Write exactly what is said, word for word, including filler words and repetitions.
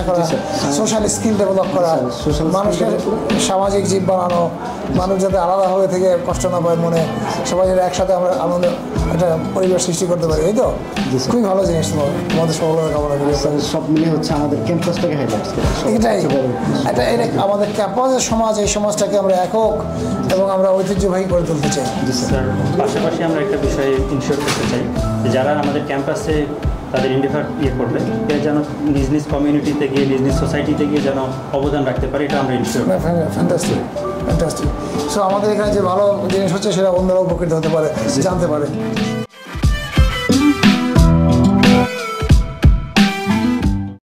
করা, social skill develop করা, মানুষের সামাজিক জীব বানানো, মানুষ যাতে আলাদাভাবে থেকে কষ্ট না পায় মনে, সবাই যাতে একসাথে আমরা আনন্দ একটা পরিবেশ সৃষ্টি করতে পারি, এই তো খুবই ভালো জিনিস। তোমাদের সফলতা কামনা করি। সব মিলিয়ে হচ্ছে আমাদের ক্যাম্পাসটাকে হাইলাইট করা, এটাই এটা এটা আমাদের ক্যাম্পাসের সমাজ, এই সমাজটাকে আমরা একক এবং আমরা ঐতিহ্যবাহী করে তুলতে চাই। স্যার পাশাপাশি আমরা একটা বিষয়ে ইনশিওর করতে চাই যে যারা আমাদের ক্যাম্পাসে তাদের ইন্ডিভার ইয়ে করবে এর যেন নিজ নিজ কমিউনিটিতে গিয়ে নিজ নিজ সোসাইটিতে গিয়ে যেন অবদান রাখতে পারে, এটা আমরা ইনশিওর। Fantastic fantastic. সো আমাদের এখানে যে ভালো জিনিস হচ্ছে সেটা অন্যরা উপকৃত হতে পারে, জানতে পারে।